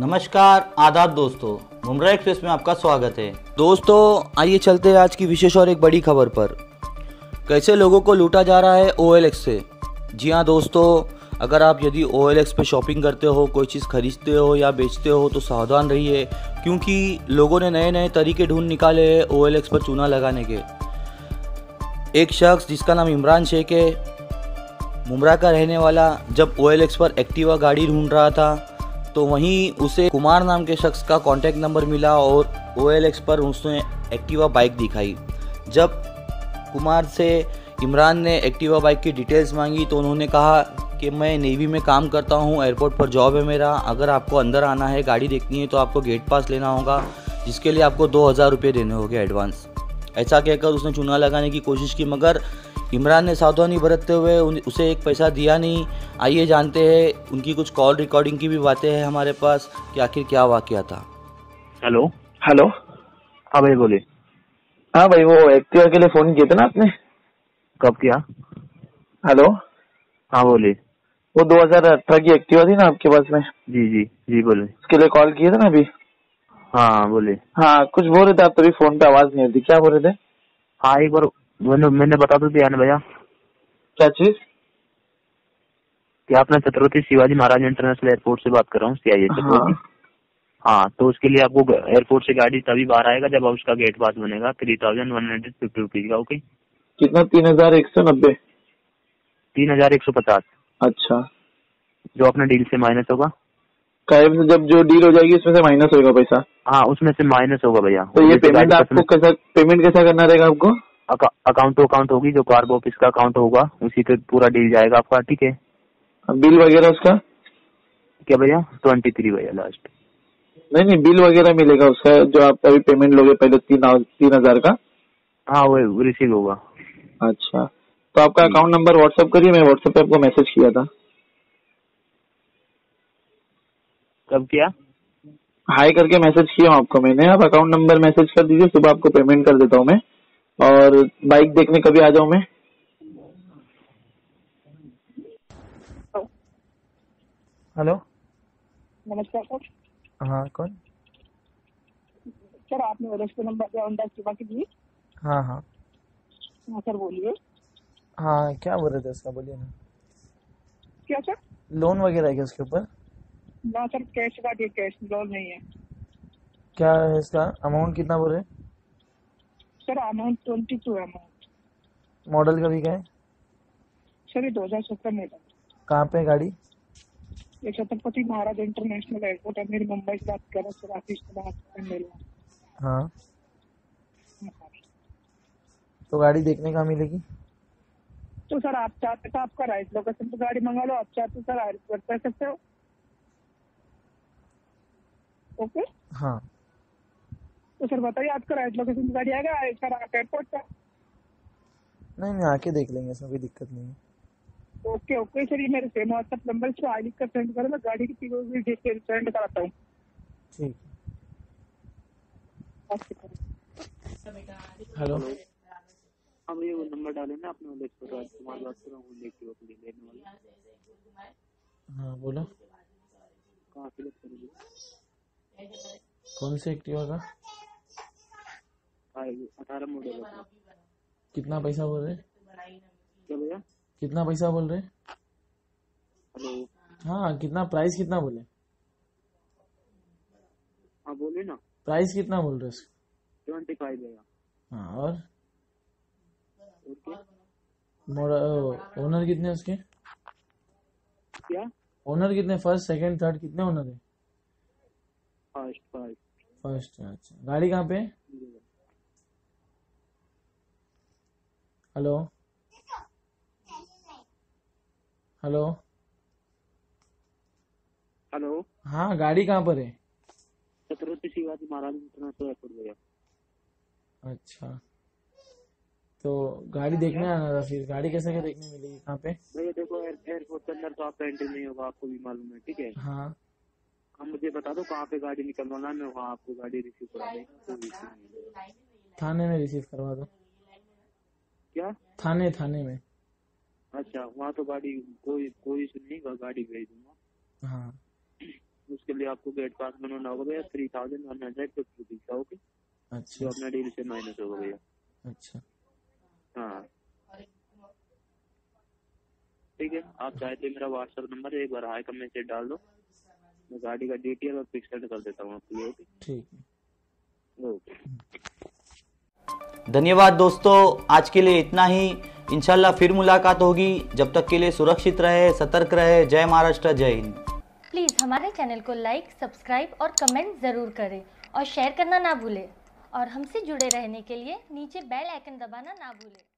नमस्कार आदाब दोस्तों, मुमरा एक्सप्रेस में आपका स्वागत है। दोस्तों आइए चलते हैं आज की विशेष और एक बड़ी खबर पर। कैसे लोगों को लूटा जा रहा है OLX से। जी हाँ दोस्तों, अगर आप यदि OLX पे शॉपिंग करते हो, कोई चीज़ खरीदते हो या बेचते हो तो सावधान रहिए, क्योंकि लोगों ने नए नए तरीके ढूंढ निकाले हैं OLX पर चूना लगाने के। एक शख्स जिसका नाम इमरान शेख है, मुमरा का रहने वाला, जब OLX पर एक्टिवा गाड़ी ढूंढ रहा था तो वहीं उसे कुमार नाम के शख्स का कॉन्टैक्ट नंबर मिला और OLX पर उसने एक्टिवा बाइक दिखाई। जब कुमार से इमरान ने एक्टिवा बाइक की डिटेल्स मांगी तो उन्होंने कहा कि मैं नेवी में काम करता हूं, एयरपोर्ट पर जॉब है मेरा, अगर आपको अंदर आना है, गाड़ी देखनी है तो आपको गेट पास लेना होगा, जिसके लिए आपको 2000 रुपये देने होंगे एडवांस। ऐसा कहकर उसने चूना लगाने की कोशिश की, मगर इमरान ने सावधानी बरतते हुए उसे एक पैसा दिया नहीं। आइए जानते हैं, उनकी कुछ कॉल रिकॉर्डिंग की भी बातें हैं हमारे पास कि आखिर क्या वाकया था। Hello hello. हाँ भाई बोलिए। हाँ भाई, वो एक्टिवा के लिए फोन किया था ना आपने? कब किया? हेलो। हाँ बोलिए। वो 2018 की एक्टिवा थी ना आपके पास में? जी जी जी बोलिए। उसके लिए कॉल किया था ना अभी? हाँ बोलिए। हाँ, कुछ बोल रहे थे आप, तभी फोन पे आवाज नहीं आती, क्या बोल रहे थे? हाँ एक बार मैंने बता तो दिया ना भैया। क्या चीज? कि आपने छत्रपति शिवाजी महाराज इंटरनेशनल एयरपोर्ट से बात कर रहा हूँ, CIA छत्रपति। हाँ। हाँ तो उसके लिए आपको एयरपोर्ट से गाड़ी तभी बाहर आएगा जब उसका गेट पास बनेगा, 3150 रुपीज का। ओके। कितना? 3190? 3150। अच्छा। जो अपने डील से माइनस होगा। काहे से? जब जो डील हो जाएगी उसमें से माइनस होगा पैसा? हाँ उसमें से माइनस होगा भैया। तो ये पेमेंट आपको पेमेंट कैसा करना रहेगा आपको? अकाउंट टू अकाउंट होगी, जो कार्गो ऑफिस का अकाउंट होगा उसी पे पूरा डील जाएगा आपका। ठीक है। बिल वगैरह उसका क्या भैया? 23 भैया लास्ट। नहीं, बिल वगैरह मिलेगा उसका, जो आप अभी पेमेंट लोगे पहले 3000 का? हाँ वो रिसीव होगा। अच्छा, तो आपका अकाउंट नंबर व्हाट्सएप करिए, मैं व्हाट्सएप पे आपको मैसेज किया था। कब किया? हाई करके मैसेज किया हूँ आपको मैंने, आप अकाउंट नंबर मैसेज कर दीजिए, सुबह आपको पेमेंट कर देता हूँ मैं। और बाइक देखने कभी आ जाऊँ मैं? हेलो। नमस्कार सर। हाँ कौन? सर आपने OLX पे नंबर दिया, होंडा एक्टिवा की जी? हाँ हाँ हाँ सर बोलिए। हाँ, क्या बोल रहे थे उसका, बोलिए ना। क्या सर? लोन वगैरह है क्या उसके ऊपर? ना सर, कैश का दिए, कैश लोन नहीं है। क्या है इसका अमाउंट, कितना बोल रहे? सर अमाउंट 22 है अमाउंट। मॉडल का भी क्या है? सर ये 2017 में था। कहाँ पे है गाड़ी? ये छत्रपति महाराज इंटरनेशनल एयरपोर्ट है, मेरी मुंबई से बात कर रहा हूँ सर, ऑफिस से बात कर रहा हूँ। हाँ, तो गाड़ी देखने कहाँ मिलेगी? तो सर आप चाहते तो आपका राइट लोकेशन पे गाड़ी मंगा लो, आप चाहते सर एयरपोर्ट कर सकते हो। ओके। हाँ तो सर बताइए आपका राइट लोकेशन पे गाड़ी आएगा सर, आप एयरपोर्ट का? नहीं, आके देख लेंगे, इसमें कोई दिक्कत नहीं है। ओके ओके सर, ये मेरे सेम व्हाट्सएप नंबर से आई लिख कर सेंड करो, मैं गाड़ी की पूरी डिटेल सेंड कराता हूँ। ठीक है। हेलो। हाँ भैया वो नंबर डाले ना आपने OLX पर, राजकुमार बात कर रहा हूँ लेने वाला। हाँ बोलो। कहाँ से करेंगे? कौन से एक्टिवा का? 18 मॉडल है। कितना पैसा बोल रहे? क्या भैया? कितना पैसा बोल रहे? हेलो। हाँ, कितना प्राइस, कितना बोले? हाँ बोले ना। प्राइस कितना बोल रहे उसका? 25 भैया। हाँ, और ओनर कितने उसके? क्या? ओनर कितने, फर्स्ट सेकंड थर्ड कितने ओनर है? फर्स्ट। अच्छा, गाड़ी कहाँ पे है? Hello hello. हेलो। हाँ, गाड़ी कहाँ पर है? छत्रपति शिवाजी महाराज इंटरनेशनल एयरपोर्ट भैया। अच्छा, तो गाड़ी देखने आना था, फिर गाड़ी कैसे क्या देखने मिलेगी, कहाँ पे? भैया देखो एयरपोर्ट के अंदर तो आपका एंट्री नहीं होगा, आपको भी मालूम है। ठीक है। हाँ, हम मुझे बता दो कहाँ पे गाड़ी निकलवाना, मैं वहाँ आपको गाड़ी रिसीव करा देगा। थाने में रिसीव करवा दो। क्या? थाने में। अच्छा, वहाँ तो गाड़ी कोई इशू नहीं, गाड़ी भेज दूंगा। हाँ, उसके लिए आपको गेट पास बनवाना होगा भैया 3150 रुपीज का। ओके, जो अच्छा अपना डील से माइनस होगा भैया। अच्छा हाँ ठीक है, आप चाहे तो मेरा व्हाट्सएप नंबर एक बार हाई का मैसेज डाल दो, मैं गाड़ी का डिटेल और पिक्चर कर देता हूँ आपके लिए। ओके ठीक है। ओके। धन्यवाद दोस्तों, आज के लिए इतना ही। इंशाल्लाह फिर मुलाकात होगी। जब तक के लिए सुरक्षित रहे, सतर्क रहे। जय महाराष्ट्र, जय हिंद। प्लीज़ हमारे चैनल को लाइक, सब्सक्राइब और कमेंट ज़रूर करें और शेयर करना ना भूलें। और हमसे जुड़े रहने के लिए नीचे बेल आइकन दबाना ना भूलें।